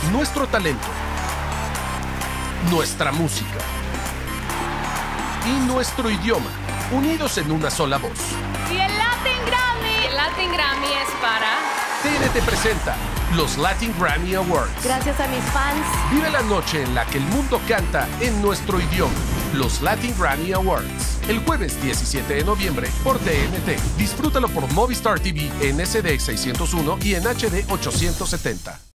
nuestro talento, nuestra música y nuestro idioma, unidos en una sola voz. Y el Latin Grammy. El Latin Grammy es para... TNT presenta los Latin Grammy Awards. Gracias a mis fans. Vive la noche en la que el mundo canta en nuestro idioma. Los Latin Grammy Awards. El jueves 17 de noviembre por TNT. Disfrútalo por Movistar TV en SD 601 y en HD 870.